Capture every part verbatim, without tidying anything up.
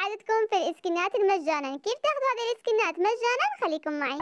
ساعدتكم في الاسكنات المجانا. كيف تاخذوا هذه الاسكنات مجانا؟ خليكم معي.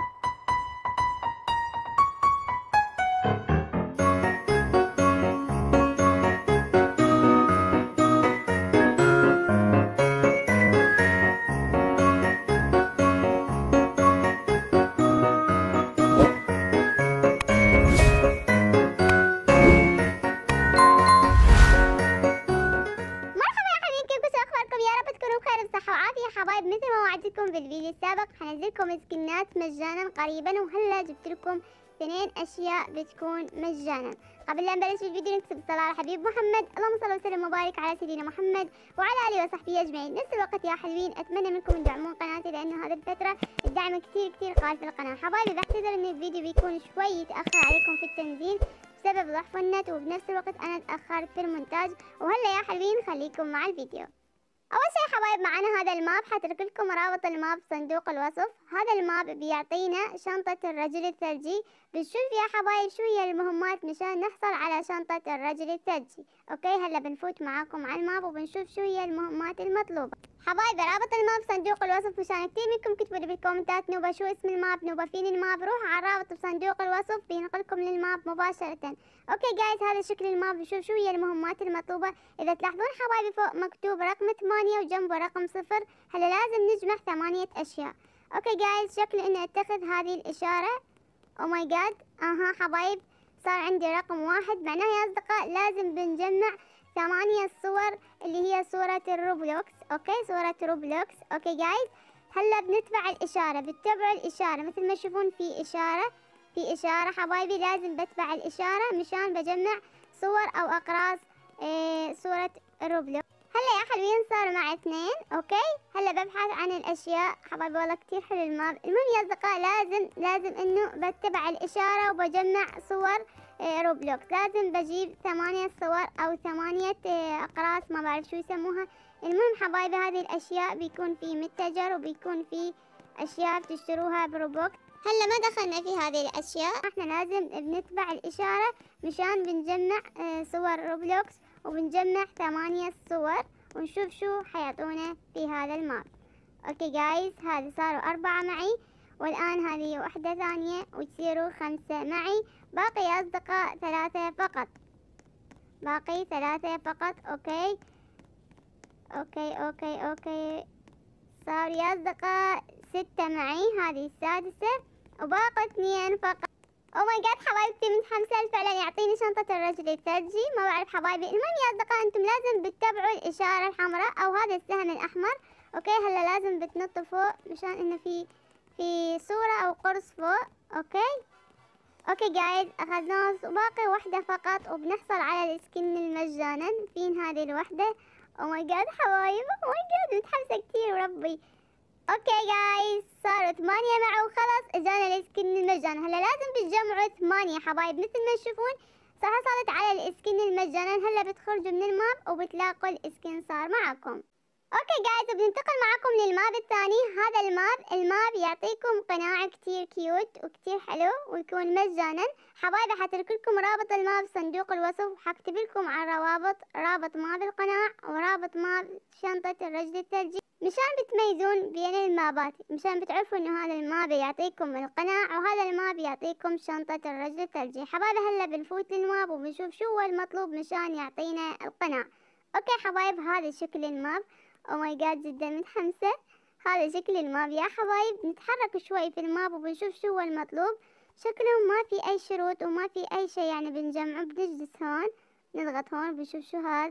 حبايب مثل ما وعدتكم في الفيديو السابق حنزلكم سكنات مجانا قريبا، وهلا جبت لكم اثنين اشياء بتكون مجانا. قبل لا نبلش الفيديو نكتب الصلاة على حبيب محمد، اللهم صل وسلم وبارك على سيدنا محمد وعلى اله وصحبه اجمعين. نفس الوقت يا حلوين اتمنى منكم تدعمون قناتي، لانه هذه الفترة الدعم كثير كثير قال في القناة. حبايبي بعتذر ان الفيديو بيكون شوي يتأخر عليكم في التنزيل بسبب ضعف النت، وبنفس الوقت انا تأخرت في المونتاج. وهلا يا حلوين خليكم مع الفيديو. اول شيء حبايب معنا هذا الماب، حترك لكم رابط الماب صندوق الوصف. هذا الماب بيعطينا شنطة الرجل الثلجي. بنشوف يا حبايب شو هي المهمات مشان نحصل على شنطة الرجل الثلجي. اوكي هلا بنفوت معاكم على الماب وبنشوف شو هي المهمات المطلوبة. حبايب رابط الماب صندوق الوصف، مشان كثير منكم كتبوا لي بالكومنتات نوبة شو اسم الماب، نوبة فين الماب. روحوا على الرابط بصندوق الوصف بينقلكم للماب مباشرة. اوكي جايز هذا شكل الماب. بنشوف شو هي المهمات المطلوبة. اذا تلاحظون حبايبي فوق مكتوب رقم ثمانية وجنبه رقم صفر، هلا لازم نجمع ثمانية اشياء. اوكي جايز شكله اني اتخذ هذه الاشارة. او ماي جاد اها حبايب صار عندي رقم واحد، معناه يا اصدقاء لازم بنجمع ثمانية صور اللي هي صورة الروبلوكس. اوكي صورة روبلوكس. اوكي جايز هلا بنتبع الاشارة، بتتبعوا الاشارة مثل ما تشوفون في اشارة في اشارة حبايبي، لازم بتبع الاشارة مشان بجمع صور او اقراص إيه صورة الروبلوكس. هلا يا حلوين صار معي اثنين. اوكي هلا ببحث عن الاشياء حبايبي، والله كثير حلو الماب. المهم يا اصدقاء لازم لازم انه بتبع الاشارة وبجمع صور إيه روبلوكس. لازم بجيب ثمانية صور او ثمانية إيه اقراص، ما بعرف شو يسموها. المهم حبايبي هذه الاشياء بيكون في متجر وبيكون في اشياء بتشتروها بروبوكس. هلا ما دخلنا في هذه الاشياء، احنا لازم بنتبع الاشارة مشان بنجمع اه صور روبلوكس، وبنجمع ثمانية صور ونشوف شو حيعطونا في هذا الماب. اوكي جايز هذه صاروا اربعة معي، والان هذه واحدة ثانية وتصيروا خمسة معي. باقي يا اصدقاء ثلاثة فقط، باقي ثلاثة فقط. اوكي اوكي اوكي اوكي صار يا اصدقاء ستة معي، هذه السادسة وباقي اثنين فقط. او ماي جاد حبايبتي متحمسة فعلا يعطيني شنطة الرجل الثلجي، ما بعرف حبايبي. المهم يا اصدقاء انتم لازم بتتبعوا الاشارة الحمراء او هذا السهم الاحمر. اوكي هلا لازم بتنطوا فوق مشان انه في في صورة او قرص فوق. اوكي اوكي جايز اخذناه وباقي واحدة فقط وبنحصل على السكن المجانا. فين هذه الوحدة؟ او ماي جاد حبايب او ماي جاد متحمسة كثير وربي. اوكي جايز صاروا ثمانية معه وخلص اجانا السكن المجانا. هلا لازم بتجمعوا ثمانية حبايب مثل ما تشوفون صح حصلت على السكن المجانا. هلا بتخرجوا من الماب وبتلاقوا السكن صار معكم. اوكي جايز بننتقل معكم للماب الثاني. هذا الماب الماب يعطيكم قناع كتير كيوت وكتير حلو ويكون مجانا. حبايبي حترك لكم رابط الماب صندوق الوصف، وحكتب لكم على الروابط رابط ماب القناع ورابط ماب شنطة الرجل الثلجي مشان بتميزون بين المابات، مشان بتعرفوا انه هذا الماب يعطيكم القناع وهذا الماب يعطيكم شنطة الرجل الثلجي. حبايبي هلا بنفوت للماب وبنشوف شو هو المطلوب مشان يعطينا القناع. اوكي حبايب هذا شكل الماب. او ماي جاد جدا متحمسة. هذا شكل الماب يا حبايب. نتحرك شوي في الماب وبنشوف شو هو المطلوب. شكله ما في اي شروط وما في اي شيء، يعني بنجمعه بنجلس هون نضغط هون بنشوف شو هذا.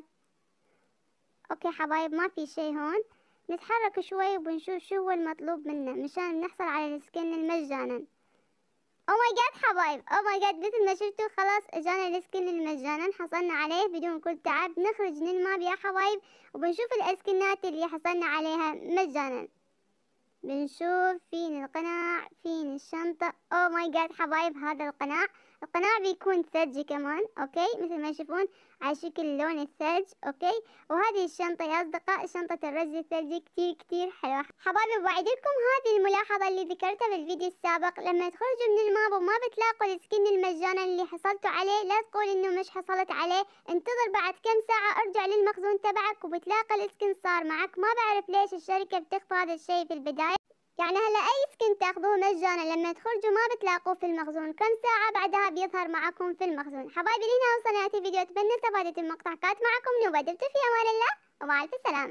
اوكي حبايب ما في شيء هون. نتحرك شوي وبنشوف شو هو المطلوب منا مشان نحصل على السكن المجانا. او ماي جاد حبايب او ماي جاد مثل ما شفتوا خلاص اجانا السكن المجانا، حصلنا عليه بدون كل تعب. نخرج من الماب يا حبايب وبنشوف الاسكنات اللي حصلنا عليها مجانا. بنشوف فين القناع فين الشنطة. او ماي جاد حبايب هذا القناع القناع بيكون ثلجي كمان، اوكي، مثل ما تشوفون على شكل لون الثلج، اوكي. وهذه الشنطة يا اصدقاء، شنطة الرز الثلجي كتير كتير حلوة. حبايبي بعيدلكم هذه الملاحظة اللي ذكرتها في الفيديو السابق، لما تخرجوا من الماب وما بتلاقوا السكن المجانا اللي حصلتوا عليه، لا تقول انه مش حصلت عليه، انتظر بعد كم ساعة ارجع للمخزون تبعك وبتلاقي السكن صار معك. ما بعرف ليش الشركة بتخفى هذا الشيء في البداية. يعني هلا اي سكن تاخذوه مجانا لما تخرجوا ما بتلاقوه في المخزون، كم ساعة بعدها بيظهر معكم في المخزون. حبايبي لهنا وصلنا نهاية الفيديو، اتمنى استفادت المقطع. كانت معكم نوبة، دمتم في امان الله ومع الف سلامة.